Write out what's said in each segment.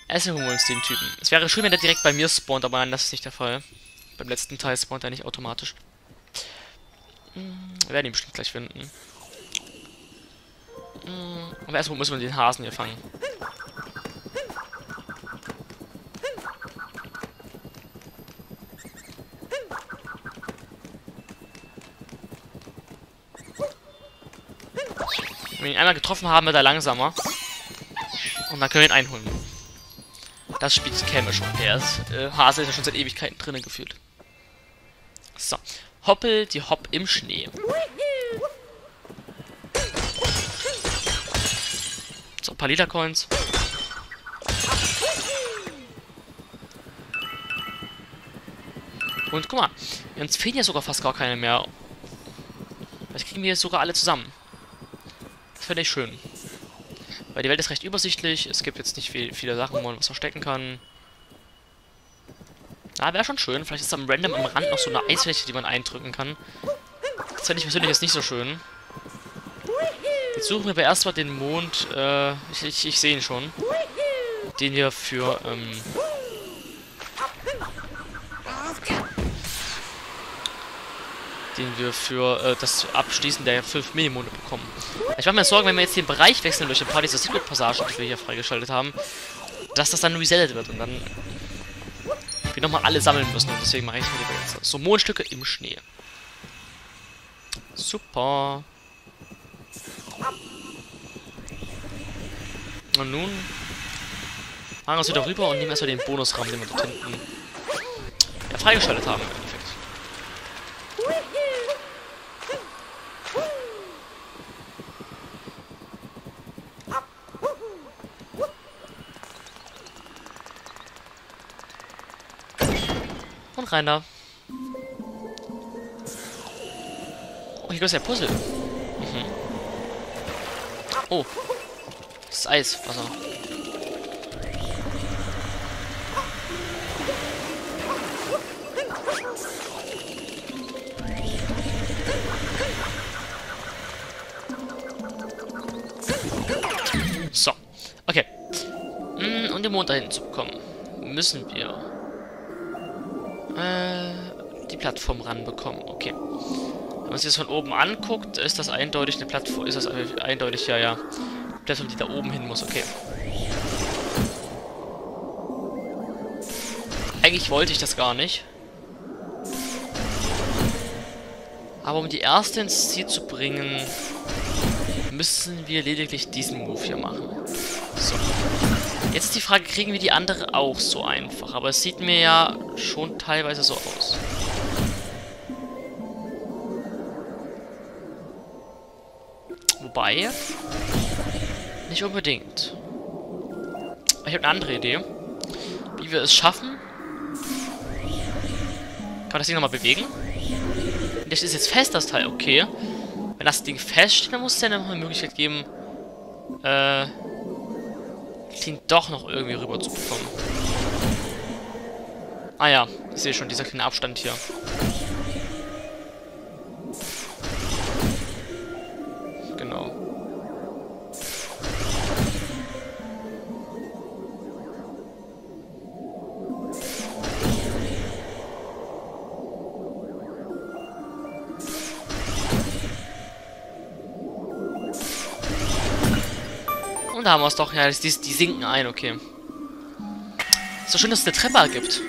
Also holen wir uns den Typen. Es wäre schön, wenn der direkt bei mir spawnt, aber nein, das ist nicht der Fall. Beim letzten Teil spawnt er nicht automatisch. Wir werden ihn bestimmt gleich finden. Aber erstmal müssen wir den Hasen hier fangen. Wenn wir ihn einmal getroffen haben, wird er langsamer. Und dann können wir ihn einholen. Das Spiel käme schon. Der Hase ist ja schon seit Ewigkeiten drinnen gefühlt. So. Hoppel die Hopp im Schnee. So, ein paar Lila-Coins. Und guck mal, uns fehlen ja sogar fast gar keine mehr. Vielleicht kriegen wir jetzt sogar alle zusammen. Das finde ich schön. Weil die Welt ist recht übersichtlich. Es gibt jetzt nicht viele Sachen, wo man was verstecken kann. Ah, wäre schon schön. Vielleicht ist da random am Rand noch so eine Eisfläche, die man eindrücken kann. Das finde ich persönlich jetzt nicht so schön. Jetzt suchen wir aber erstmal den Mond. Ich sehe ihn schon. Den wir für, das Abschließen der 5 Millimonde bekommen. Ich mache mir Sorgen, wenn wir jetzt den Bereich wechseln durch ein paar dieser Secret-Passagen, die wir hier freigeschaltet haben, dass das dann resettet wird und dann wir nochmal alle sammeln müssen. Und deswegen mache ich es mir lieber jetzt. So, Mondstücke im Schnee. Super. Und nun fahren wir uns wieder rüber und nehmen erstmal den Bonusraum, den wir dort hinten freigeschaltet haben im Endeffekt. Und rein da. Oh, hier ist der Puzzle. Oh. Das ist Eiswasser. So. Okay. Um den Mond dahin zu bekommen, müssen wir die Plattform ranbekommen. Okay. Wenn man sich das von oben anguckt, ist das eindeutig eine Plattform. Ist das eindeutig, ja. Die Plattform, die da oben hin muss. Okay. Eigentlich wollte ich das gar nicht. Aber um die erste ins Ziel zu bringen, müssen wir lediglich diesen Move hier machen. So. Jetzt ist die Frage, kriegen wir die andere auch so einfach? Aber es sieht mir ja schon teilweise so aus. Wobei, nicht unbedingt. Ich habe eine andere Idee. Wie wir es schaffen. Kann man das Ding nochmal bewegen? Das ist jetzt fest, das Teil. Okay. Wenn das Ding feststeht, dann muss es ja noch eine Möglichkeit geben, Ding doch noch irgendwie rüber zu bekommen. Ah ja, ich sehe schon, dieser kleine Abstand hier. Genau. Und da haben wir es doch. Ja, die sinken ein, okay. Ist doch schön, dass es eine Treppe gibt.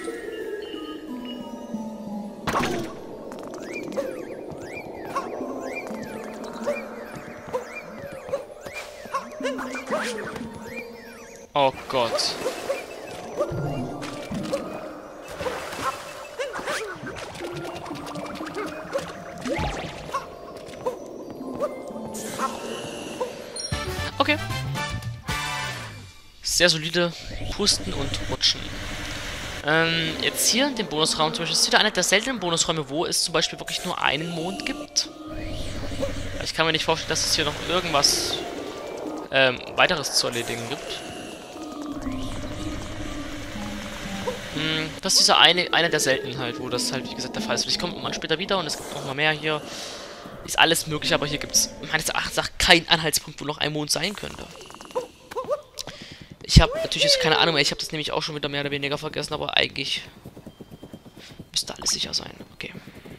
Oh Gott. Okay. Sehr solide Pusten und Rutschen. Jetzt hier in dem Bonusraum zum Beispiel ist wieder einer der seltenen Bonusräume, wo es zum Beispiel wirklich nur einen Mond gibt. Ich kann mir nicht vorstellen, dass es hier noch irgendwas weiteres zu erledigen gibt. Das ist dieser einer der seltenen halt, wo das halt wie gesagt der Fall ist. Ich komme mal später wieder und es gibt noch mal mehr hier. Ist alles möglich, aber hier gibt es meines Erachtens keinen Anhaltspunkt, wo noch ein Mond sein könnte. Ich habe natürlich jetzt keine Ahnung mehr. Ich habe das nämlich auch schon wieder mehr oder weniger vergessen, aber eigentlich müsste alles sicher sein. Okay.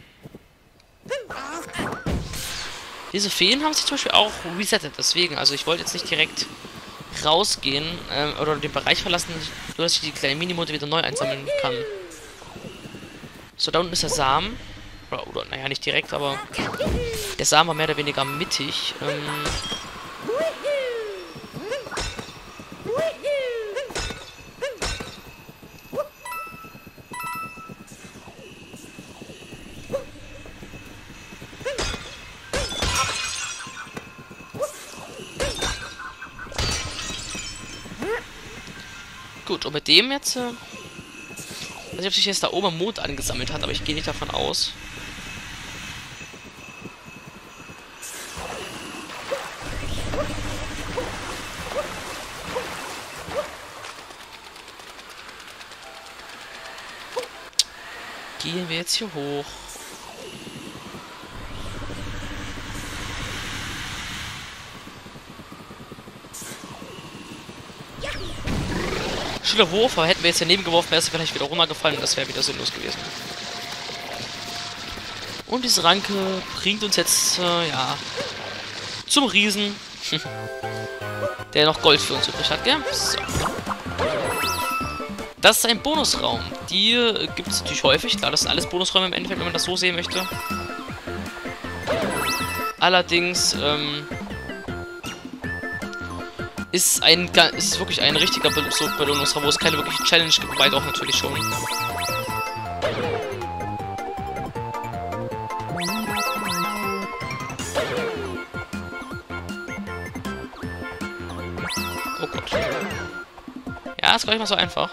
Diese Feen haben sich zum Beispiel auch resettet. Deswegen, also ich wollte jetzt nicht direkt rausgehen oder den Bereich verlassen, nur dass ich die kleinen Minimote wieder neu einsammeln kann. So, da unten ist der Samen. Oder naja, nicht direkt, aber der Samen war mehr oder weniger mittig. Gut, und mit dem jetzt... weiß nicht, ob sich jetzt da oben im Mond angesammelt hat, aber ich gehe nicht davon aus. Gehen wir jetzt hier hoch. Schüler hoch, aber hätten wir jetzt daneben geworfen, wäre es vielleicht wieder runtergefallen und das wäre wieder sinnlos gewesen. Und diese Ranke bringt uns jetzt, ja, zum Riesen. Der noch Gold für uns übrig hat, gell? So. Das ist ein Bonusraum. Die gibt es natürlich häufig. Klar, das sind alles Bonusräume im Endeffekt, wenn man das so sehen möchte. Allerdings, ist wirklich ein richtiger Belohnungsraum, wo es keine wirkliche Challenge gibt, wobei doch natürlich schon. Oh Gott. Ja, ist gar nicht mal so einfach.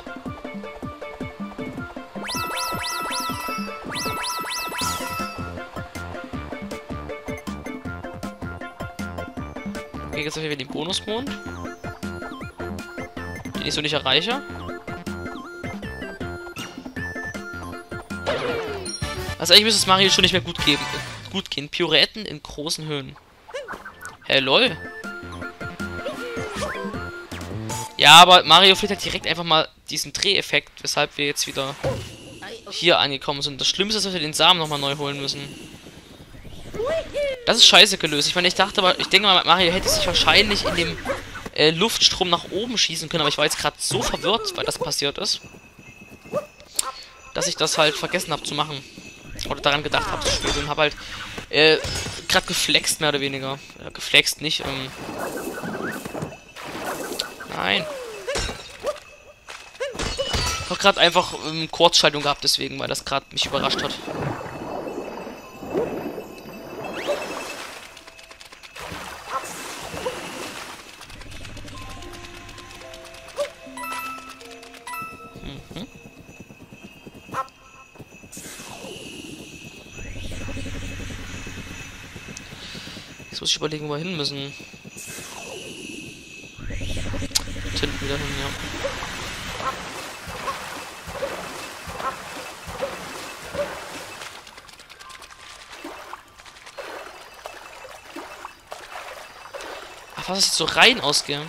Okay, jetzt haben wir den Bonusmond. Den ich so nicht erreiche. Also eigentlich müsste es Mario schon nicht mehr gut gehen. Pirouetten in großen Höhen. Hey, lol. Ja, aber Mario fehlt halt direkt einfach mal diesen Dreheffekt, weshalb wir jetzt wieder hier angekommen sind. Das Schlimmste ist, dass wir den Samen nochmal neu holen müssen. Das ist scheiße gelöst. Ich meine, ich denke mal, Mario hätte sich wahrscheinlich in dem Luftstrom nach oben schießen können, aber ich war jetzt gerade so verwirrt, weil das passiert ist, dass ich das halt vergessen habe zu machen. Oder daran gedacht habe zu spielen und habe halt gerade geflext, mehr oder weniger. Geflext nicht, Nein. Ich habe gerade einfach Kurzschaltung gehabt, deswegen, weil das gerade mich überrascht hat. Jetzt muss ich überlegen, wo wir hin müssen. Hinten wieder hin, ja. Ach, was ist jetzt so rein ausgehe?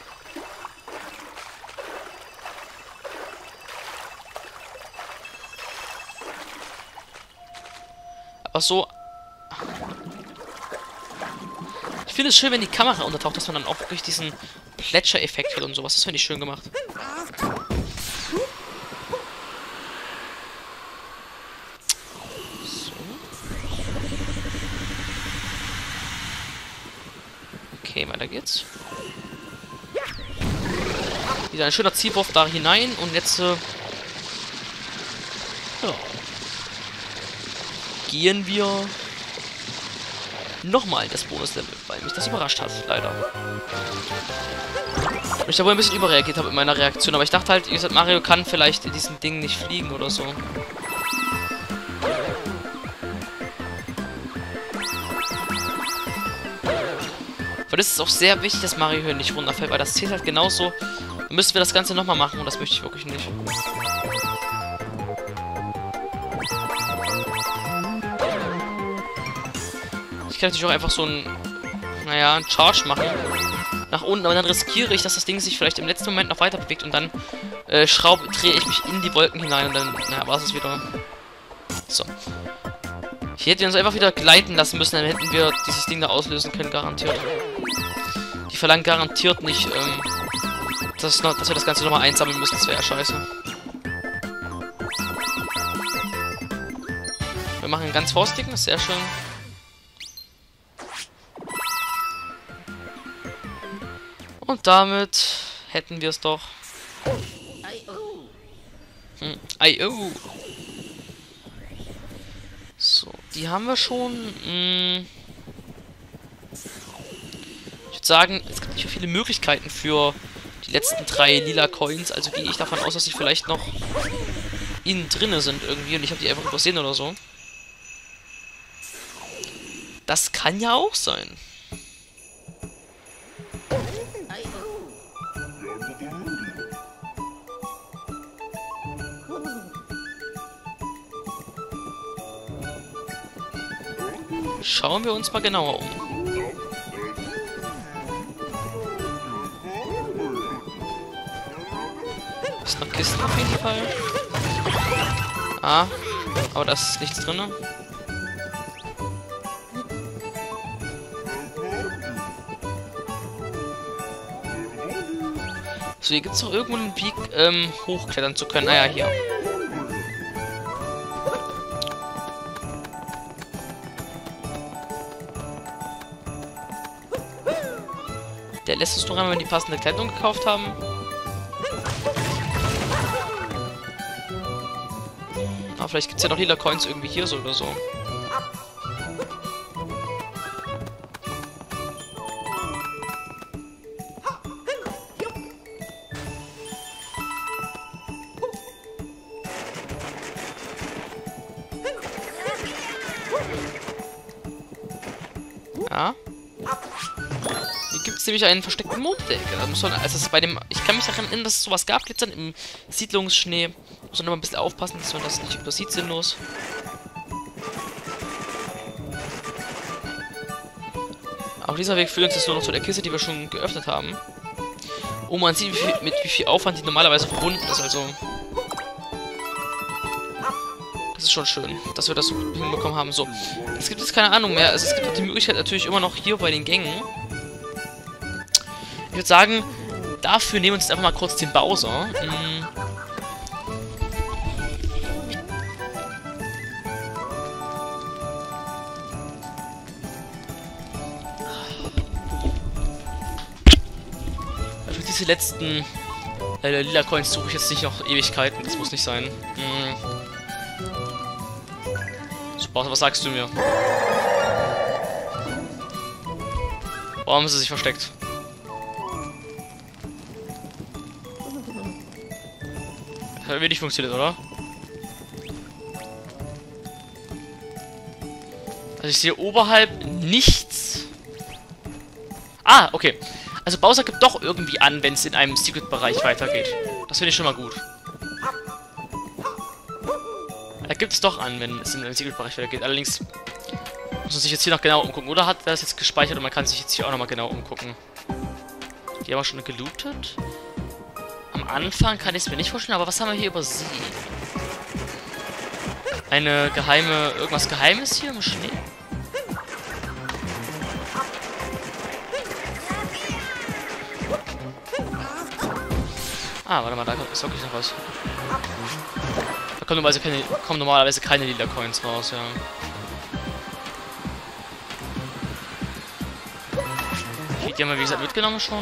Aber so... Ich finde es schön, wenn die Kamera untertaucht, dass man dann auch wirklich diesen Plätscher-Effekt hat und sowas. Das finde ich schön gemacht. So. Okay, weiter geht's. Wieder ein schöner Zielwurf da hinein und jetzt ja. Gehen wir nochmal das Bonuslevel, weil mich das überrascht hat, leider. Und ich da wohl ein bisschen überreagiert habe in meiner Reaktion, aber ich dachte halt, wie gesagt, Mario kann vielleicht in diesem Ding nicht fliegen oder so. Weil das ist auch sehr wichtig, dass Mario hier nicht runterfällt, weil das zählt halt genauso. Dann müssen wir das Ganze nochmal machen und das möchte ich wirklich nicht. Ich kann natürlich auch einfach so ein, naja, einen Charge machen. nach unten, aber dann riskiere ich, dass das Ding sich vielleicht im letzten Moment noch weiter bewegt und dann drehe ich mich in die Wolken hinein und dann, naja, war es wieder. So. Hier hätten wir uns einfach wieder gleiten lassen müssen, dann hätten wir dieses Ding da auslösen können, garantiert. Die verlangen garantiert nicht, dass wir das Ganze nochmal einsammeln müssen, das wäre ja scheiße. Wir machen einen ganz vorsichtigen, ist sehr schön. Und damit hätten wir es doch. I.O. So, die haben wir schon. Ich würde sagen, es gibt nicht so viele Möglichkeiten für die letzten 3 lila Coins. Also gehe ich davon aus, dass sie vielleicht noch innen drinne sind irgendwie und ich habe die einfach übersehen oder so. Das kann ja auch sein. Schauen wir uns mal genauer um. Ist noch Kisten auf jeden Fall. Ah, aber da ist nichts drin. So, hier gibt es noch irgendwo einen Weg, hochklettern zu können. Naja, hier. Der lässt es noch einmal, wenn die passende Kleidung gekauft haben. Aber vielleicht gibt es ja noch lila Coins irgendwie hier so oder so. Ja. Hier gibt es nämlich einen versteckten Monddeck. Da muss man, also bei dem, ich kann mich daran erinnern, dass es sowas gab, glitzern im Siedlungsschnee. Muss man immer ein bisschen aufpassen, dass man das nicht übersieht, sinnlos. Auch dieser Weg führt uns jetzt nur noch zu der Kiste, die wir schon geöffnet haben. Oh, man sieht, mit wie viel Aufwand die normalerweise verbunden ist, also. Das ist schon schön, dass wir das so hinbekommen haben. So, es gibt jetzt keine Ahnung mehr. Also es gibt auch die Möglichkeit natürlich immer noch hier bei den Gängen. Ich würde sagen, dafür nehmen wir uns jetzt einfach mal kurz den Bowser. Also diese letzten lila Coins suche ich jetzt nicht noch Ewigkeiten. Das muss nicht sein. So, Bowser, was sagst du mir? Warum ist er sich versteckt? Das hat wenig funktioniert, oder? Also ich sehe oberhalb nichts. Ah, okay. Also Bowser gibt doch irgendwie an, wenn es in einem Secret-Bereich weitergeht. Das finde ich schon mal gut. Er gibt es doch an, wenn es in einem Secret-Bereich weitergeht. Allerdings muss man sich jetzt hier noch genau umgucken. Oder hat er das jetzt gespeichert und man kann sich jetzt hier auch nochmal genau umgucken. Die haben wir schon gelootet. Am Anfang kann ich es mir nicht vorstellen, aber was haben wir hier übersehen? Eine geheime... Irgendwas Geheimes hier im Schnee? Ah, warte mal, da ist wirklich noch was. Da kommen normalerweise keine lila Coins raus, ja. Okay, die haben wir wie gesagt mitgenommen schon.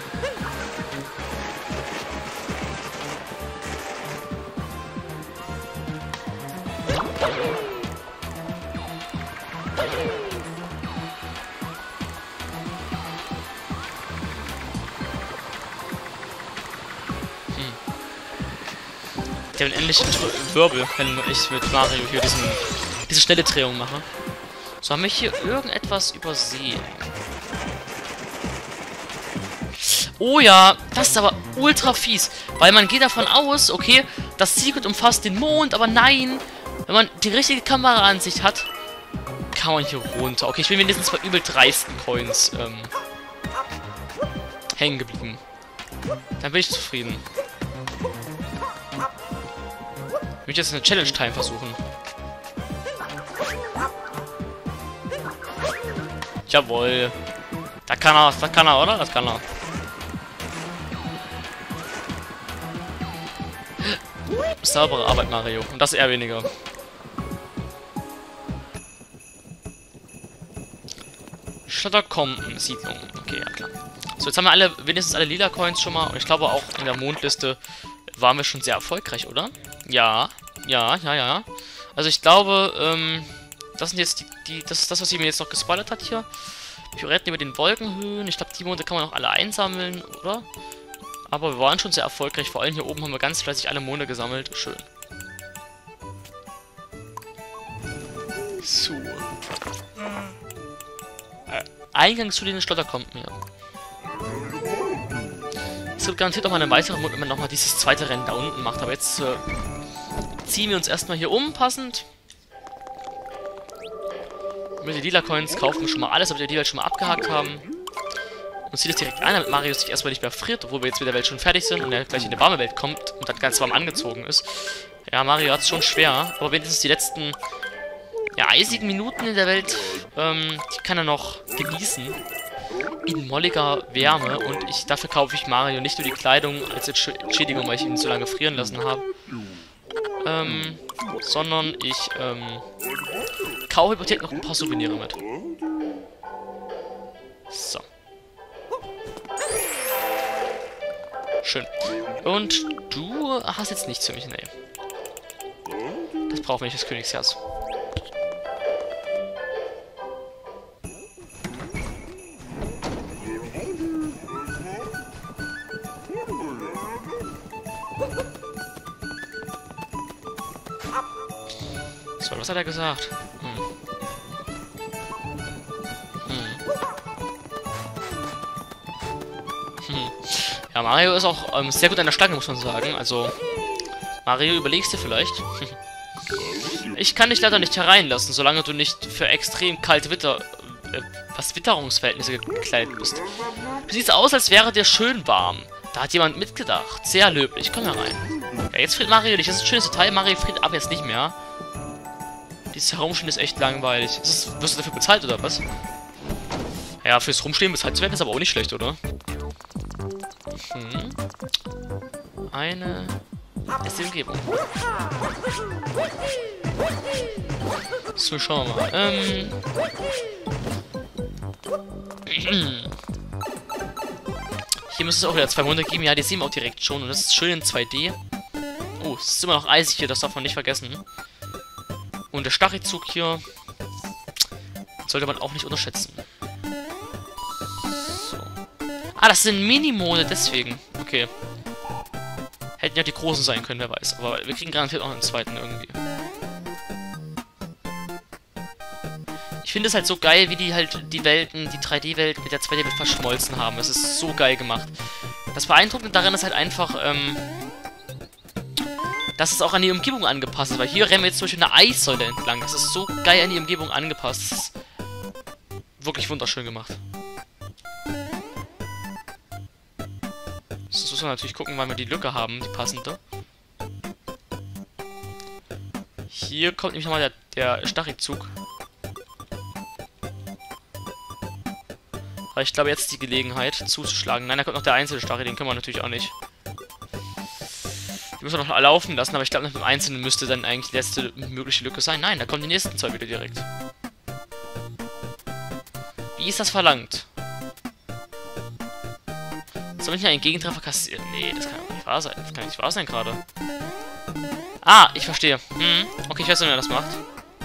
Ich habe endlich Wirbel, wenn ich mit Mario hier diese schnelle Drehung mache. So, haben wir hier irgendetwas übersehen? Oh ja, das ist aber ultra fies. Weil man geht davon aus, okay, das Secret umfasst den Mond, aber nein. Wenn man die richtige Kameraansicht hat, kann man hier runter. Okay, ich will mindestens bei übel dreisten Coins hängen geblieben. Dann bin ich zufrieden. Ich möchte jetzt eine Challenge-Time versuchen. Jawohl. Da kann er, oder? Das kann er. Saubere Arbeit, Mario. Und das eher weniger. Schlotterkompen-Siedlung. Okay, ja klar. So, jetzt haben wir wenigstens alle lila Coins schon mal. Und ich glaube auch in der Mondliste waren wir schon sehr erfolgreich, oder? Ja. Ja. Also ich glaube, das sind jetzt das ist das, was sie mir jetzt noch gespoilert hat hier. Pirouetten über den Wolkenhöhen. Ich glaube, die Monde kann man auch alle einsammeln, oder? Aber wir waren schon sehr erfolgreich. Vor allem hier oben haben wir ganz fleißig alle Monde gesammelt. Schön. So. Eingang zu den Schlotterkompen hier. Es wird garantiert noch mal eine weitere Mond, wenn man nochmal dieses zweite Rennen da unten macht. Aber jetzt ziehen wir uns erstmal hier um, passend. Mit den lila Coins kaufen wir schon mal alles, ob wir die Welt schon mal abgehakt haben. Und zieht es direkt ein, damit Mario sich erstmal nicht mehr friert, obwohl wir jetzt mit der Welt schon fertig sind und er gleich in eine warme Welt kommt und dann ganz warm angezogen ist. Ja, Mario hat es schon schwer, aber wenigstens die letzten eisigen Minuten in der Welt, die kann er noch genießen. In molliger Wärme und dafür kaufe ich Mario nicht nur die Kleidung als Entschädigung, weil ich ihn so lange frieren lassen habe. Sondern ich kaufe hypothetisch noch ein paar Souvenire mit. So. Schön. Und du hast jetzt nichts für mich, ne. Das braucht nicht das Königsherz. So, was hat er gesagt? Ja, Mario ist auch sehr gut an der Stange, muss man sagen. Also, Mario, überlegst du vielleicht? Ich kann dich leider nicht hereinlassen, solange du nicht für extrem kalte Witterungsverhältnisse gekleidet bist. Du siehst aus, als wäre dir schön warm. Da hat jemand mitgedacht. Sehr löblich. Komm herein. Ja, jetzt friert Mario nicht. Das ist ein schönes Detail. Mario friert ab jetzt nicht mehr. Dieses Herumstehen ist echt langweilig. Wirst du dafür bezahlt, oder was? Ja, fürs Rumstehen bezahlt zu werden ist aber auch nicht schlecht, oder? Eine ist die Umgebung. So, schauen wir mal. Hier müsste es auch wieder 2 Monde geben. Ja, die sehen wir auch direkt schon. Und das ist schön in 2D. Oh, es ist immer noch eisig hier. Das darf man nicht vergessen. Und der Stachelzug hier sollte man auch nicht unterschätzen. So. Ah, das sind Mini-Monde, deswegen. Okay. Hätten ja die großen sein können, wer weiß. Aber wir kriegen garantiert auch einen zweiten irgendwie. Ich finde es halt so geil, wie die halt die Welten, die 3D-Welt mit der 2D-Welt verschmolzen haben. Es ist so geil gemacht. Das Beeindruckende daran ist halt einfach, dass es auch an die Umgebung angepasst ist. Weil hier rennen wir jetzt zum Beispiel eine Eissäule entlang. Das ist so geil an die Umgebung angepasst. Das ist wirklich wunderschön gemacht. Das muss man natürlich gucken, weil wir die Lücke haben, die passende. Hier kommt nämlich nochmal der Stachelzug. Aber ich glaube, jetzt ist die Gelegenheit zuzuschlagen. Nein, da kommt noch der einzelne Stachel, den können wir natürlich auch nicht. Die müssen wir noch laufen lassen, aber ich glaube, nach dem Einzelnen müsste dann eigentlich die letzte mögliche Lücke sein. Nein, da kommen die nächsten 2 wieder direkt. Wie ist das verlangt? Soll ich einen Gegentreffer kassieren? Nee, das kann nicht wahr sein. Das kann nicht wahr sein gerade. Ah, ich verstehe. Okay, ich weiß nicht, wer das macht.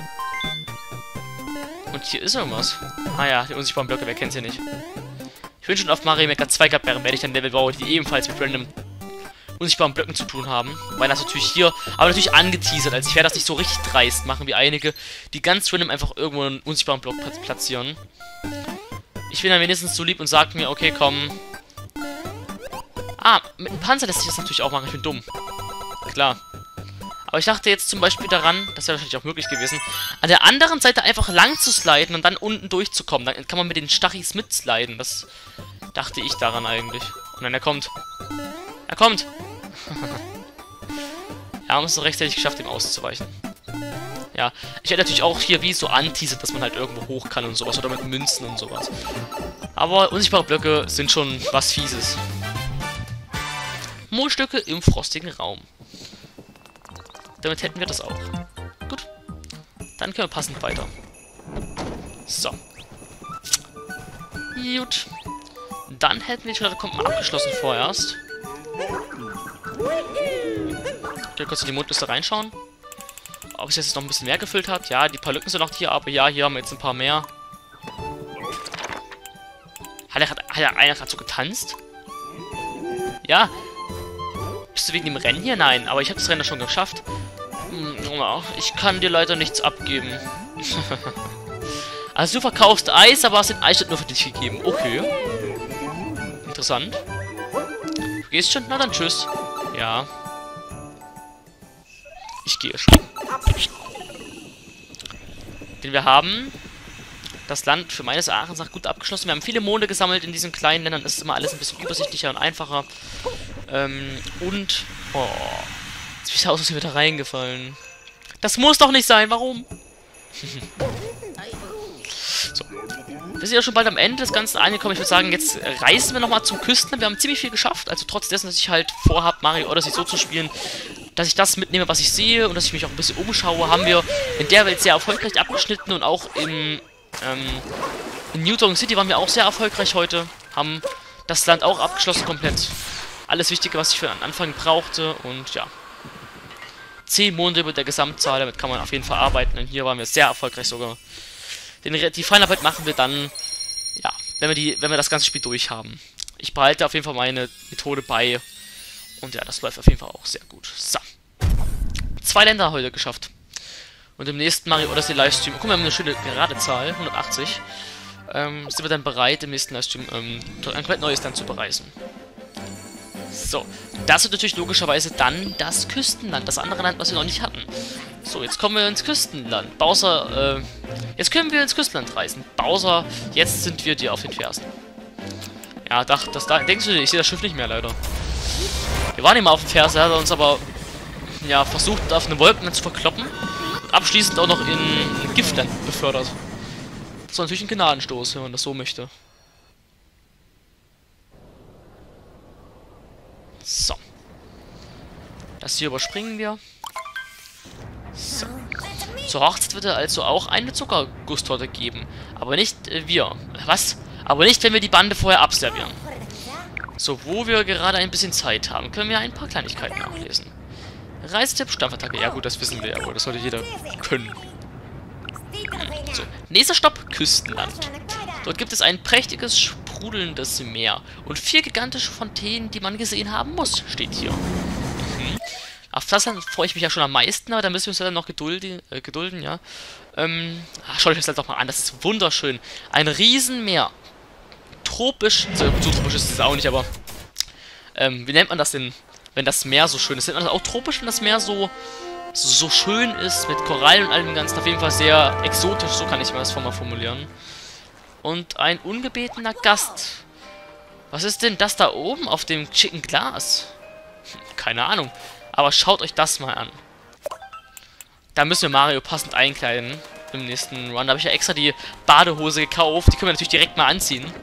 Und hier ist irgendwas. Ah ja, die unsichtbaren Blöcke, wer kennt sie nicht? Ich wünsche schon auf Mario Maker 2 gehabt, während ich dann Level baue, die ebenfalls mit random unsichtbaren Blöcken zu tun haben. Weil das natürlich hier, aber natürlich angeteasert, als ich werde das nicht so richtig dreist machen wie einige, die ganz random einfach irgendwo einen unsichtbaren Block platzieren. Ich bin dann wenigstens so lieb und sage mir, okay, komm. Ah, mit einem Panzer lässt sich das natürlich auch machen, ich bin dumm. Klar. Aber ich dachte jetzt zum Beispiel daran, das wäre wahrscheinlich auch möglich gewesen, an der anderen Seite einfach lang zu sliden und dann unten durchzukommen. Dann kann man mit den Stachis mitsliden. Das dachte ich daran eigentlich. Und dann er kommt. Er kommt! Ja, haben es so rechtzeitig geschafft, ihm auszuweichen. Ja, ich hätte natürlich auch hier wie so anteasert, dass man halt irgendwo hoch kann und sowas. Oder mit Münzen und sowas. Aber unsichtbare Blöcke sind schon was Fieses. Mondstücke im frostigen Raum. Damit hätten wir das auch. Gut. Dann können wir passend weiter. So. Gut. Dann hätten wir die Katakomben abgeschlossen vorerst. Okay, kurz in die Mondliste reinschauen. Ob es jetzt noch ein bisschen mehr gefüllt hat. Ja, die paar Lücken sind noch hier, aber ja, hier haben wir jetzt ein paar mehr. Hat einer gerade so getanzt? Ja. Bist du wegen dem Rennen hier? Nein, aber ich habe das Rennen schon geschafft. Ich kann dir leider nichts abgeben. Also du verkaufst Eis, aber hast den Eisstand nur für dich gegeben. Okay. Interessant. Du gehst schon? Na dann tschüss. Ja. Ich gehe schon. Denn wir haben das Land für meines Erachtens nach gut abgeschlossen. Wir haben viele Monde gesammelt in diesen kleinen Ländern. Es ist immer alles ein bisschen übersichtlicher und einfacher. Und... Oh. Jetzt bin ich aus, als wieder reingefallen. Das muss doch nicht sein. Warum? So. Wir sind ja schon bald am Ende des Ganzen angekommen. Ich würde sagen, jetzt reisen wir nochmal zum Küstenland. Wir haben ziemlich viel geschafft. Also trotz dessen, dass ich halt vorhabe, Mario Odyssey so zu spielen, dass ich das mitnehme, was ich sehe und dass ich mich auch ein bisschen umschaue, haben wir in der Welt sehr erfolgreich abgeschnitten und auch in New Donk City waren wir auch sehr erfolgreich heute. Haben das Land auch abgeschlossen komplett. Alles Wichtige, was ich für den Anfang brauchte und ja. 10 Monde mit der Gesamtzahl, damit kann man auf jeden Fall arbeiten und hier waren wir sehr erfolgreich sogar. Die Feinarbeit machen wir dann, ja, wenn wir das ganze Spiel durch haben. Ich behalte auf jeden Fall meine Methode bei. Und ja, das läuft auf jeden Fall auch sehr gut. So. 2 Länder heute geschafft. Und im nächsten Mario Odyssey Livestream, guck mal, wir haben eine schöne gerade Zahl, 180. Sind wir dann bereit, im nächsten Livestream ein komplett neues Land zu bereisen. So, das wird natürlich logischerweise dann das Küstenland, das andere Land, was wir noch nicht hatten. So, jetzt kommen wir ins Küstenland. Bowser, jetzt können wir ins Küstenland reisen. Bowser, jetzt sind wir dir auf den Fersen. Ja, denkst du dir, ich sehe das Schiff nicht mehr, leider. Wir waren immer auf dem Fersen, er hat uns aber, ja, versucht, auf eine Wolkenland zu verkloppen. Und abschließend auch noch in Giftland befördert. Das war natürlich ein Gnadenstoß, wenn man das so möchte. So. Das hier überspringen wir. So. Zur Hochzeit wird es also auch eine Zuckergusstorte geben. Aber nicht wir. Was? Aber nicht, wenn wir die Bande vorher abservieren. So, wo wir gerade ein bisschen Zeit haben, können wir ein paar Kleinigkeiten nachlesen. Reisetipp, Stampfattacke. Ja gut, das wissen wir ja wohl. Das sollte jeder können. So, nächster Stopp, Küstenland. Dort gibt es ein prächtiges, sprudelndes Meer. Und 4 gigantische Fontänen, die man gesehen haben muss, steht hier. Auf das Land freue ich mich ja schon am meisten, aber da müssen wir uns ja dann noch gedulden, ja. Schaut euch das halt doch mal an, das ist wunderschön. Ein Riesenmeer. Tropisch, so tropisch ist es auch nicht, aber wie nennt man das denn, wenn das Meer so schön ist? Nennt man das auch tropisch, wenn das Meer so schön ist, mit Korallen und all dem Ganzen? Auf jeden Fall sehr exotisch, so kann ich mir das mal formulieren. Und ein ungebetener Gast. Was ist denn das da oben auf dem schicken Glas? Keine Ahnung. Aber schaut euch das mal an. Da müssen wir Mario passend einkleiden im nächsten Run. Da habe ich ja extra die Badehose gekauft. Die können wir natürlich direkt mal anziehen.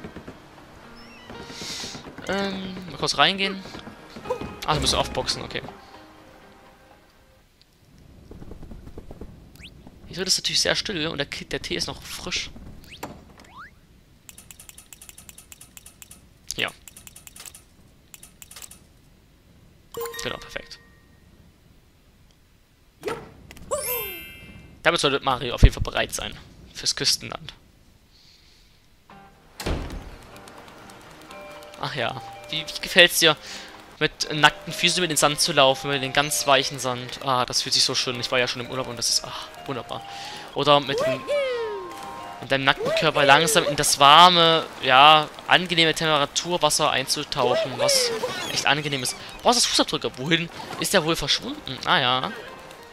Mal kurz reingehen. Ah, wir müssen aufboxen, okay. Hier wird es natürlich sehr still und der Tee ist noch frisch. Ja. Genau, perfekt. Damit sollte Mario auf jeden Fall bereit sein. Fürs Küstenland. Ach ja. Wie gefällt's dir, mit nackten Füßen über den Sand zu laufen, über den ganz weichen Sand? Ah, das fühlt sich so schön. Ich war ja schon im Urlaub und das ist, wunderbar. Oder mit deinem nackten Körper langsam in das warme, ja, angenehme Temperaturwasser einzutauchen, was echt angenehm ist. Brauchst du das Fußabdrücke? Wohin ist der wohl verschwunden? Ah ja.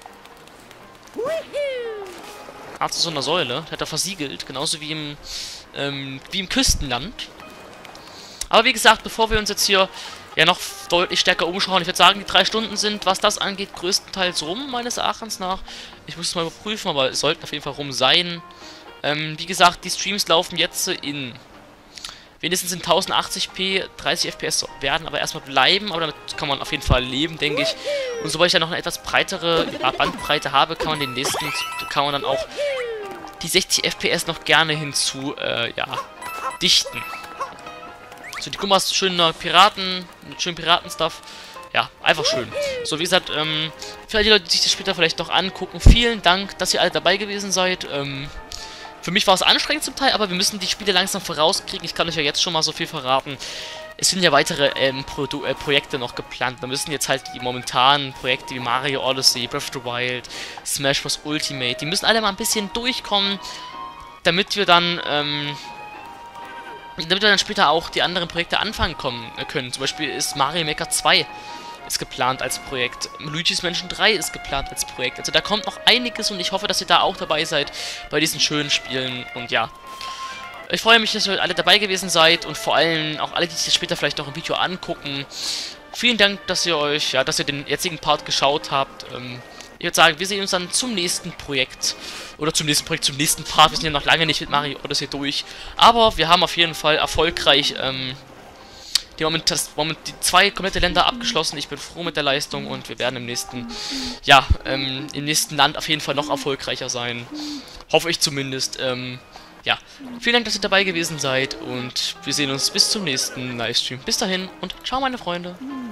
Art zu so einer Säule. Der hat er versiegelt, genauso wie im Küstenland. Aber wie gesagt, bevor wir uns jetzt hier ja noch deutlich stärker umschauen, ich würde sagen, die 3 Stunden sind, was das angeht, größtenteils rum, meines Erachtens nach. Ich muss es mal überprüfen, aber es sollten auf jeden Fall rum sein. Wie gesagt, die Streams laufen jetzt in wenigstens in 1080p, 30 FPS werden aber erstmal bleiben, aber damit kann man auf jeden Fall leben, denke ich. Und sobald ich dann noch eine etwas breitere Bandbreite habe, kann man dann auch die 60 FPS noch gerne hinzu, ja, dichten. So, die Gumas, schöner Piraten, mit schönen Piraten-Stuff. Ja, einfach schön. So, wie gesagt, für all die Leute, die sich das später vielleicht noch angucken, vielen Dank, dass ihr alle dabei gewesen seid. Für mich war es anstrengend zum Teil, aber wir müssen die Spiele langsam vorauskriegen. Ich kann euch ja jetzt schon mal so viel verraten. Es sind ja weitere Projekte noch geplant. Da müssen jetzt halt die momentanen Projekte wie Mario Odyssey, Breath of the Wild, Smash Bros. Ultimate, die müssen alle mal ein bisschen durchkommen, damit wir dann später auch die anderen Projekte anfangen können. Zum Beispiel ist Mario Maker 2 ist geplant als Projekt. Luigi's Mansion 3 ist geplant als Projekt. Also da kommt noch einiges und ich hoffe, dass ihr da auch dabei seid bei diesen schönen Spielen. Und ja, ich freue mich, dass ihr alle dabei gewesen seid und vor allem auch alle, die sich das später vielleicht noch im Video angucken. Vielen Dank, dass ihr den jetzigen Part geschaut habt. Ich würde sagen, wir sehen uns dann zum nächsten Projekt. Oder zum nächsten Part. Wir sind ja noch lange nicht mit Mario Odyssey durch. Aber wir haben auf jeden Fall erfolgreich die 2 komplette Länder abgeschlossen. Ich bin froh mit der Leistung und wir werden im nächsten Land auf jeden Fall noch erfolgreicher sein. Hoffe ich zumindest. Ja, vielen Dank, dass ihr dabei gewesen seid und wir sehen uns bis zum nächsten Livestream. Bis dahin und ciao, meine Freunde.